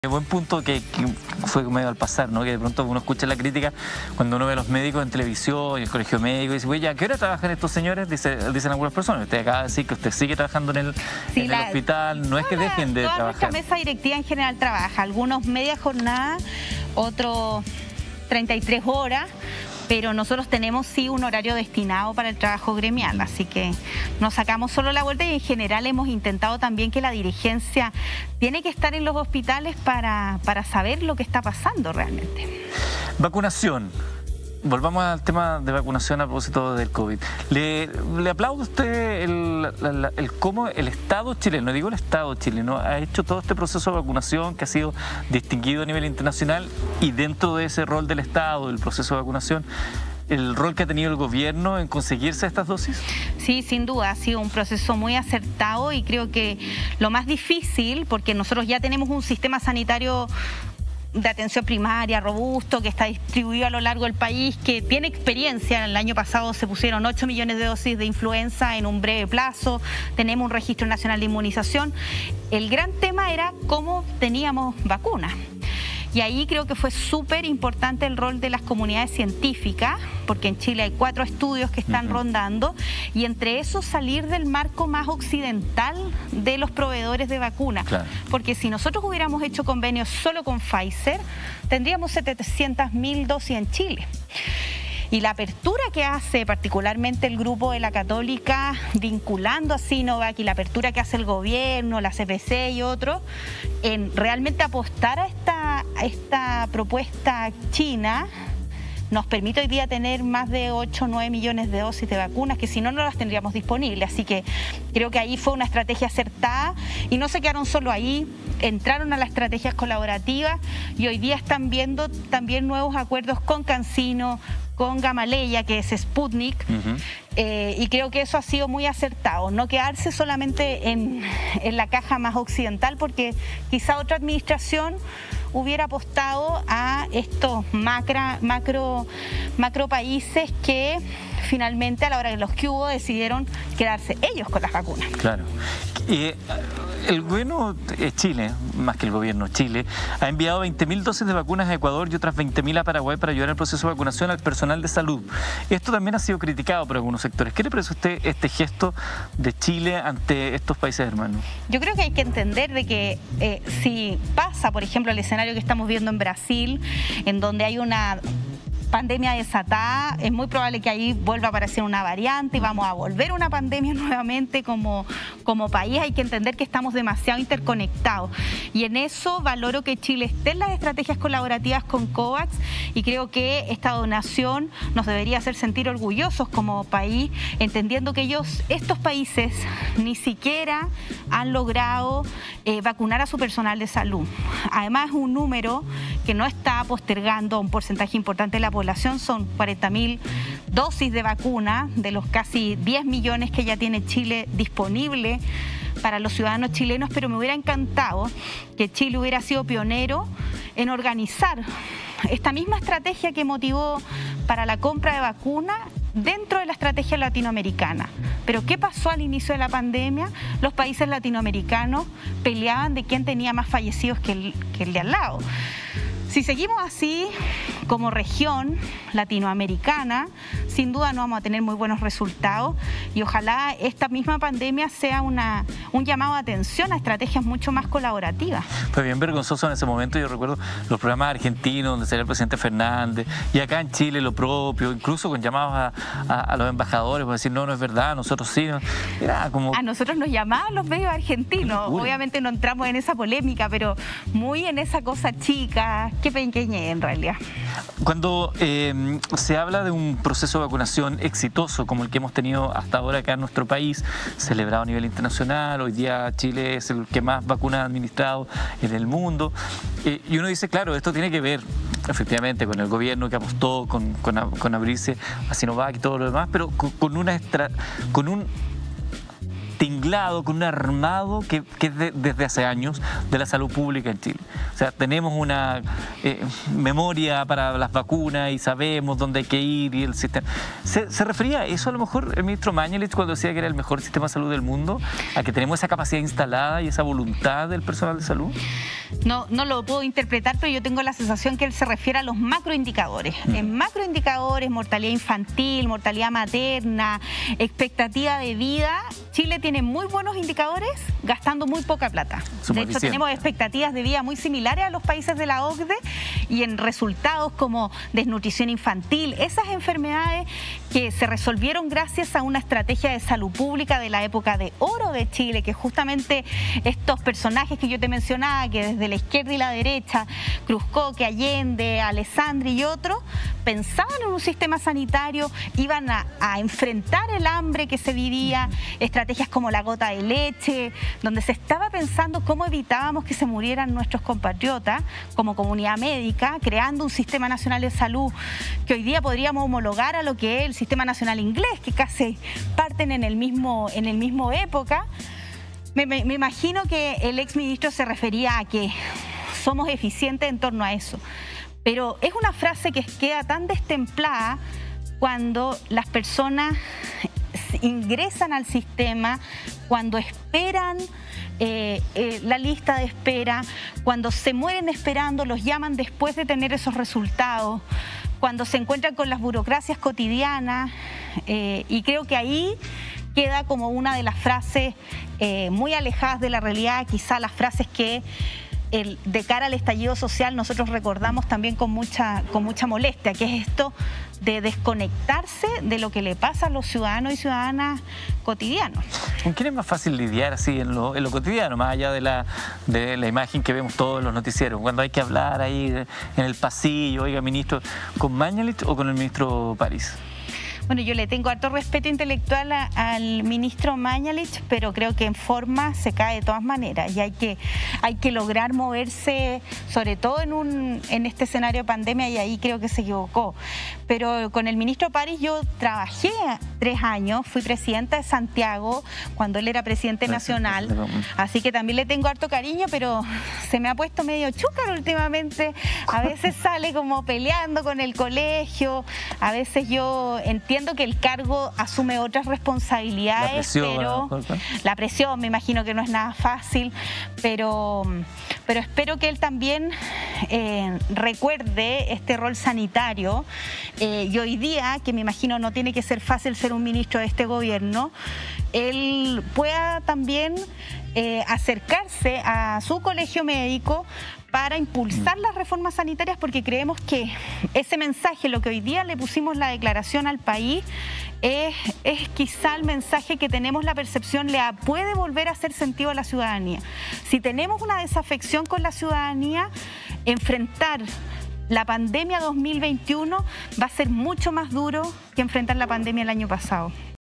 Qué buen punto que fue medio al pasar, ¿no? Que de pronto uno escucha la crítica cuando uno ve a los médicos en televisión y el colegio médico y dice, oye, ¿a qué hora trabajan estos señores? Dicen algunas personas. Usted acaba de decir que usted sigue trabajando en el hospital, no es que dejen de toda trabajar. Nuestra mesa directiva en general trabaja, algunos media jornada, otros 33 horas, pero nosotros tenemos sí un horario destinado para el trabajo gremial, así que nos sacamos solo la vuelta y en general hemos intentado también que la dirigencia tiene que estar en los hospitales para saber lo que está pasando realmente. Vacunación. Volvamos al tema de vacunación a propósito del COVID. ¿Le aplaude usted el cómo el Estado chileno, digo el Estado chileno, ha hecho todo este proceso de vacunación que ha sido distinguido a nivel internacional y dentro de ese rol del Estado, del proceso de vacunación, el rol que ha tenido el gobierno en conseguirse estas dosis? Sí, sin duda, ha sido un proceso muy acertado y creo que lo más difícil, porque nosotros ya tenemos un sistema sanitario de atención primaria, robusto, que está distribuido a lo largo del país, que tiene experiencia. El año pasado se pusieron 8 millones de dosis de influenza en un breve plazo, tenemos un registro nacional de inmunización. El gran tema era cómo teníamos vacunas. Y ahí creo que fue súper importante el rol de las comunidades científicas, porque en Chile hay 4 estudios que están rondando, y entre esos salir del marco más occidental de los proveedores de vacunas. Claro. Porque si nosotros hubiéramos hecho convenios solo con Pfizer, tendríamos 700.000 dosis en Chile. Y la apertura que hace particularmente el grupo de la Católica vinculando a Sinovac y la apertura que hace el gobierno, la CPC y otros, en realmente apostar a esta propuesta china, nos permite hoy día tener más de 8 o 9 millones de dosis de vacunas que si no, no las tendríamos disponibles. Así que creo que ahí fue una estrategia acertada y no se quedaron solo ahí, entraron a las estrategias colaborativas y hoy día están viendo también nuevos acuerdos con CanSino, con Gamaleya, que es Sputnik, y creo que eso ha sido muy acertado, no quedarse solamente en la caja más occidental, porque quizá otra administración hubiera apostado a estos macro países que finalmente a la hora de los que hubo decidieron quedarse ellos con las vacunas. Claro. El gobierno de Chile, más que el gobierno, Chile, ha enviado 20.000 dosis de vacunas a Ecuador y otras 20.000 a Paraguay para ayudar al proceso de vacunación al personal de salud. Esto también ha sido criticado por algunos sectores. ¿Qué le parece a usted este gesto de Chile ante estos países hermanos? Yo creo que hay que entender de que si pasa, por ejemplo, el escenario que estamos viendo en Brasil, en donde hay una pandemia desatada, es muy probable que ahí vuelva a aparecer una variante y vamos a volver a una pandemia nuevamente como país. Hay que entender que estamos demasiado interconectados y en eso valoro que Chile esté en las estrategias colaborativas con COVAX y creo que esta donación nos debería hacer sentir orgullosos como país, entendiendo que estos países ni siquiera han logrado vacunar a su personal de salud. Además es un número que no está postergando un porcentaje importante de la población, son 40.000 dosis de vacuna de los casi 10 millones que ya tiene Chile disponible para los ciudadanos chilenos, pero me hubiera encantado que Chile hubiera sido pionero en organizar esta misma estrategia que motivó para la compra de vacunas dentro de la estrategia latinoamericana. Pero ¿qué pasó al inicio de la pandemia? Los países latinoamericanos peleaban de quién tenía más fallecidos que el de al lado. Si seguimos así, como región latinoamericana, sin duda no vamos a tener muy buenos resultados y ojalá esta misma pandemia sea un llamado de atención a estrategias mucho más colaborativas. Fue bien vergonzoso en ese momento, yo recuerdo los programas argentinos donde salía el presidente Fernández y acá en Chile lo propio, incluso con llamados a los embajadores para decir no es verdad, nosotros sí. Era como... A nosotros nos llamaban los medios argentinos, obviamente no entramos en esa polémica, pero muy en esa cosa chica, qué pequeñez en realidad. Cuando se habla de un proceso de vacunación exitoso como el que hemos tenido hasta ahora acá en nuestro país, celebrado a nivel internacional, hoy día Chile es el que más vacunas ha administrado en el mundo, y uno dice, claro, esto tiene que ver efectivamente con el gobierno que apostó con abrirse a Sinovac y todo lo demás, pero con un tinglado, con un armado que es desde hace años de la salud pública en Chile. O sea, tenemos una memoria para las vacunas y sabemos dónde hay que ir y el sistema. ¿Se refería a eso a lo mejor el ministro Mañalich cuando decía que era el mejor sistema de salud del mundo? ¿A que tenemos esa capacidad instalada y esa voluntad del personal de salud? No lo puedo interpretar, pero yo tengo la sensación que él se refiere a los macroindicadores. En macroindicadores, mortalidad infantil, mortalidad materna, expectativa de vida, Chile tiene muy buenos indicadores gastando muy poca plata. De hecho, tenemos expectativas de vida muy similares a los países de la OCDE y en resultados como desnutrición infantil, esas enfermedades que se resolvieron gracias a una estrategia de salud pública de la época de oro de Chile, que justamente estos personajes que yo te mencionaba, que desde la izquierda y la derecha, Cruzcoque, Allende, Alessandri y otros, pensaban en un sistema sanitario, iban a enfrentar el hambre que se vivía, estrategias como la gota de leche, donde se estaba pensando cómo evitábamos que se murieran nuestros compatriotas como comunidad médica, creando un sistema nacional de salud que hoy día podríamos homologar a lo que es el sistema nacional inglés, que casi parten en el mismo época. Me imagino que el exministro se refería a que somos eficientes en torno a eso, pero es una frase que queda tan destemplada cuando las personas ingresan al sistema, cuando esperan la lista de espera, cuando se mueren esperando, los llaman después de tener esos resultados, cuando se encuentran con las burocracias cotidianas, y creo que ahí queda como una de las frases muy alejadas de la realidad, quizá las frases que de cara al estallido social nosotros recordamos también con mucha molestia, que es esto de desconectarse de lo que le pasa a los ciudadanos y ciudadanas cotidianos. ¿Con quién es más fácil lidiar así en lo cotidiano, más allá de la imagen que vemos todos los noticieros? Cuando hay que hablar ahí en el pasillo, oiga, ministro, ¿con Mañalich o con el ministro París? Bueno, yo le tengo harto respeto intelectual al ministro Mañalich, pero creo que en forma se cae de todas maneras y hay que lograr moverse, sobre todo en este escenario de pandemia, y ahí creo que se equivocó. Pero con el ministro París yo trabajé 3 años, fui presidenta de Santiago cuando él era presidente nacional, así que también le tengo harto cariño, pero se me ha puesto medio chúcaro últimamente. A veces sale como peleando con el colegio, a veces yo entiendo que el cargo asume otras responsabilidades, la presión me imagino que no es nada fácil, pero espero que él también recuerde este rol sanitario, y hoy día, que me imagino no tiene que ser fácil ser un ministro de este gobierno, él pueda también acercarse a su colegio médico para impulsar las reformas sanitarias, porque creemos que ese mensaje, lo que hoy día le pusimos la declaración al país, es quizá el mensaje que tenemos la percepción le puede volver a hacer sentido a la ciudadanía. Si tenemos una desafección con la ciudadanía, enfrentar la pandemia 2021 va a ser mucho más duro que enfrentar la pandemia el año pasado.